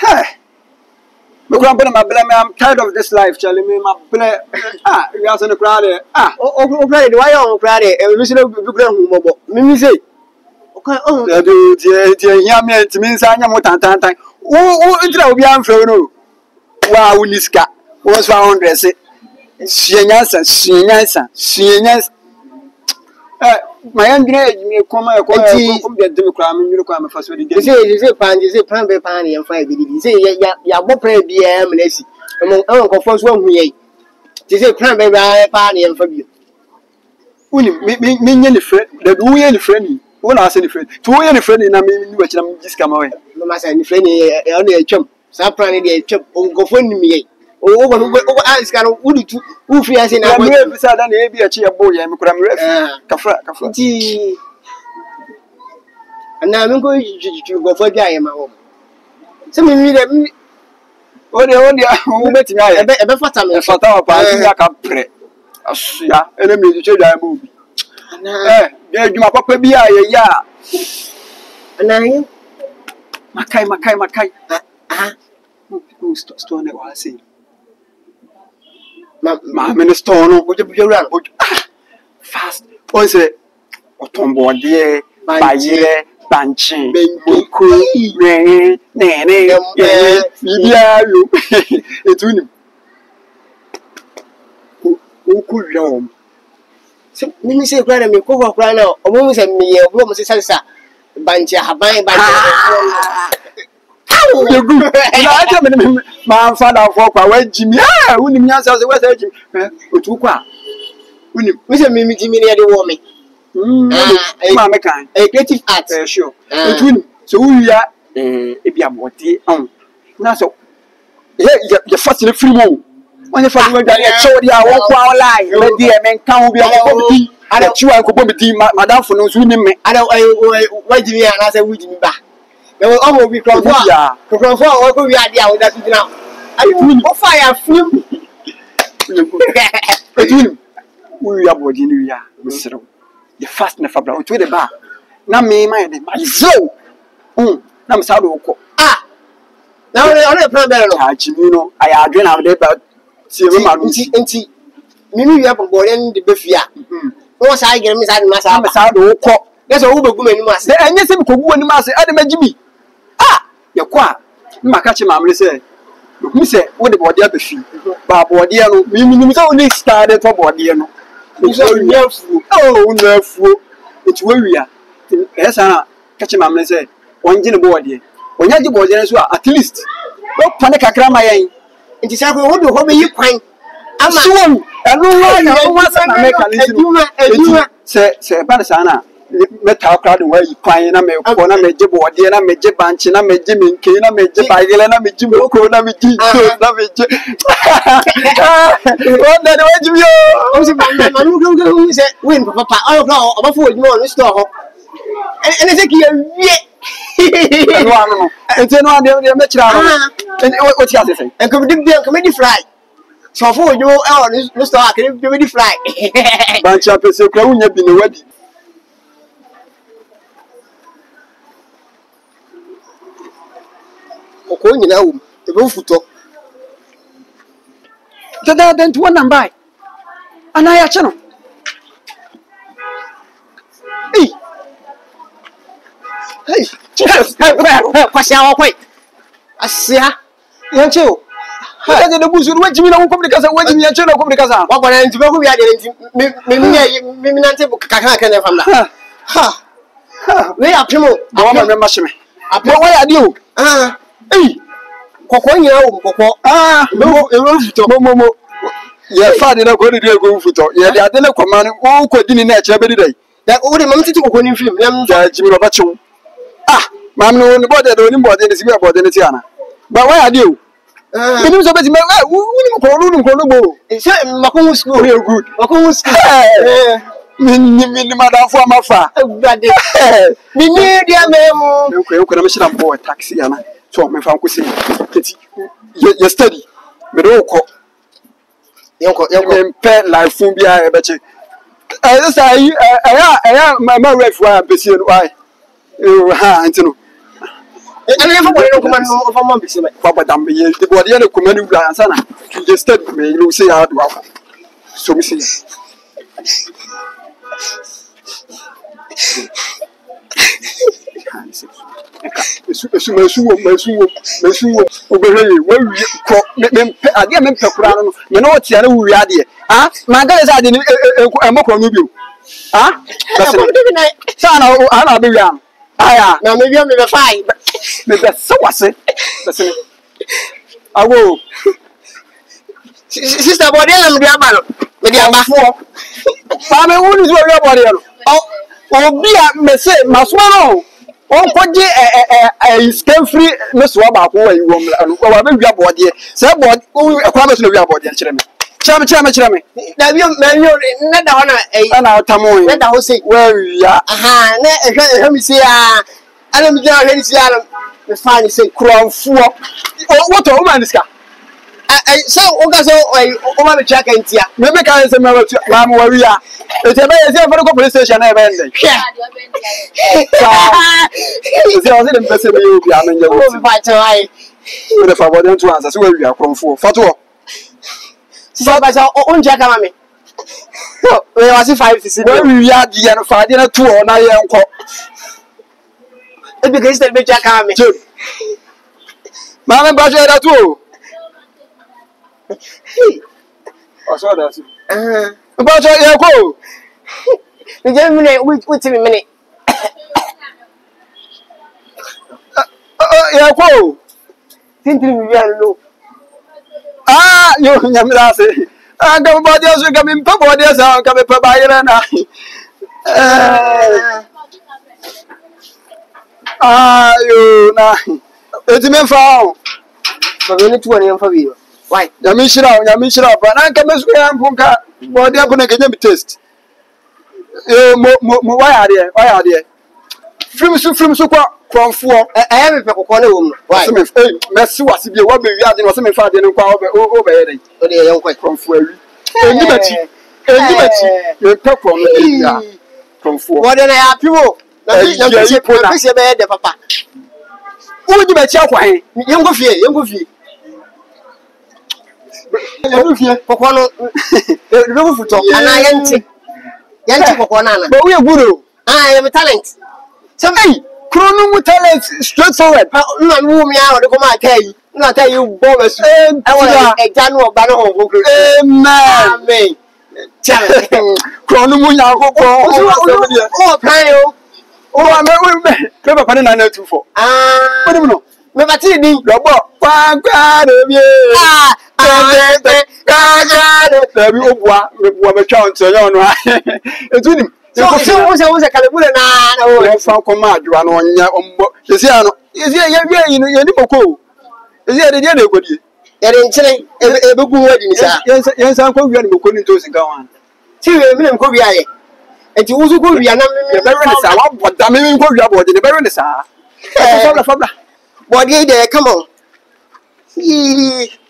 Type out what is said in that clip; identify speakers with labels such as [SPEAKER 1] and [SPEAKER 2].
[SPEAKER 1] Me go my blame. I'm tired of this life, Charlie. Me my blame. You are so the crowd.
[SPEAKER 2] Oh, Friday, why on Friday? And we should have been Mimi say. Okay, oh,
[SPEAKER 1] yeah, me means I am what time. Oh, it's a young fellow. Wow, Niska was found dress. She my Andre, me come the Democrat, you come first.
[SPEAKER 2] You say, pan be pan and 5 BD. Say, ya what pray be amnesty among Uncle First 1 way. You say, pan be pan and for you.
[SPEAKER 1] Me, friend, the do any friend. One has any friend. 2 any friend in a mean, which I'm just come away.
[SPEAKER 2] No matter any friend, only a chump. Some planning a chump, go for me. Oh, I kind of woody to who fears in a way beside an a cheer boy and Cafra. And now I'm going to go for Guy in my home. Some of me, oh, the bet me, I bet for time, for our pray. Yeah, enemy to change our movie. Yeah, you my papa be a ya. And I, Makai, who's stone it was saying. My minister, no, would you be around? Fast. What is it? Otombo, dear, by year, Banchi, Benku, Nene, yeah, you. It's winning. Who could know? So, let me say, Granny, me cover cry now. A woman said me, a woman says, Bancha, Habai, you good. I tell me, my father for where Jimmy. Ah, when you answer the West Jimmy. Utukwa. When you Mr. Mimi Jimmy near the woman. Mamma kind. A creative art. Sure. So we are if you are what now so. You're first in the free room. When you find that show the our life, let the men come be a I don't you and go Madame for no swimming me. I don't why Jimmy and I said we Jimmy back. There will almost be from what we are there that now. I will fire film. We are body new year, Mr. The fast never brought to the bar. Now, me, my soul. Now, Sado. Ah, now I don't know. I are doing out there about see, Mimi, you have a boy in the Buffia. Once I get Miss Adama Sado. That's a Uber woman must say, and yes, I'm going to master Adam Jimmy. Your qua, Makachi Mamma said, who said, what the body of the sheep? Barbordiano, we only started for Bordiano. Oh, no fool. It's where we are. Yes, catch a mamma said, one dinner body. When you body as well, at least. No panic, I cry my aim. It is exactly what you find. I'm soon. I know what's an American. Say, Padasana. Metal crowd where you find a Mekona, Major Bordiana, Major Banchina, Major Minkina, Major Bagana, Major Mokona, Major. What the way you say, win, Papa, I don't know, I'm a fool, no, let's go. And I think you're and then one day, and what's the other thing? And comedy fly. So for you, Mr. Arkin, comedy fly. Bunch up is a crown, you've been ready. Okonyi na wum ebe ofuto dada den to one buy anaya che no hey kwasha akwai asia yanche o dada de buzu we jimi na wo komni kasa we jimi yanche na komni kasa wa bana nti be ko wi ade nti me nante kakra kan na famla ha we apemo awa me machime apemo we ade o hey, Coconia, Coco. Ah, no, Momo. Yes, father, no good to go for talk. Yeah, I don't command all could in nature every day. That all the mountain to go in film, Jimmy Robacho. Ah, Mamma, on the body, the only body is about the Tiana. But why are you? You know, somebody, who call it's Macon school real good. Macon school. Madame for my father. Me near the memo. Okay, you can mention a boy taxi, Anna. So, my father could say, you study. But oh, you pet like Fumbia, but I am my ref. Why I'm busy. Why? You, Antino. And I never want to come over my business.
[SPEAKER 1] Papa Dam, the body and the command and Sana. You just said me, you say how to have. So we see. Aya,
[SPEAKER 2] now maybe I'm in a fight.
[SPEAKER 1] maybe so was it. I will.
[SPEAKER 2] Sister, body, I'm the man. Maybe I'm back for.
[SPEAKER 1] Mamma, who is your body? Oh, be a message, Maswano. Oh, what skin free, Miss Wabba, who you want, or maybe your body. Say, what? Oh, a promise of your body, Chama.
[SPEAKER 2] Now you not the honor
[SPEAKER 1] And our Tamoy,
[SPEAKER 2] let the whole say,
[SPEAKER 1] where we are.
[SPEAKER 2] aha, let me see. I don't get any the fine say,
[SPEAKER 1] Crown 4. Oh, what a woman is got.
[SPEAKER 2] I so, Ogaso, over the check and tia.
[SPEAKER 1] Maybe I say, Mamma, where we are. It's a very for the police station. I ended. It's the best of you. I'm in your
[SPEAKER 2] fight.
[SPEAKER 1] if I want to answer, where we are from 4. Fatwa.
[SPEAKER 2] So, by our own jack, mammy. We was 5 to see
[SPEAKER 1] Where we are, the end of 5 dinner 2 or 9 years.
[SPEAKER 2] It begins to be jack, mammy.
[SPEAKER 1] Mamma, but you're too. I saw that. About your go.
[SPEAKER 2] The gentleman, wait a minute.
[SPEAKER 1] Yeah, go.
[SPEAKER 2] Thinking we are low.
[SPEAKER 1] Ah, you Yamasi. I go about yours, coming pop or there's a coming per buyer and you know. It's me found.
[SPEAKER 2] But we need to run for you. Why?
[SPEAKER 1] Yamishra, but I come as we are Punka. What they are going to get me taste. Why are they? From so from 4.
[SPEAKER 2] I have a corner. Why?
[SPEAKER 1] Messi was be what we are was some father and over there.
[SPEAKER 2] Oh, they are quite
[SPEAKER 1] From 4. You talk from 4.
[SPEAKER 2] What then I have people? The papa.
[SPEAKER 1] Who would you bet your way?
[SPEAKER 2] Young go fear. Pocono, and I am Yanti Poconana.
[SPEAKER 1] But we are good.
[SPEAKER 2] I am a talent.
[SPEAKER 1] So, hey, Chrono talent straightforward.
[SPEAKER 2] No, move me out. Come tell you. Not tell you, bonus. I want a general banner. Amen.
[SPEAKER 1] Chrono, oh, I'm very clever. I know 24. What do you know?
[SPEAKER 2] Never see me.
[SPEAKER 1] Robot. So was a Calabuna. I found command. You are on your own. You see, is it the other good? Yes, I'm going to go on. See, I'm going to and you also go beyond the very what I mean, go about the very Fabla.
[SPEAKER 2] What day there? Come on.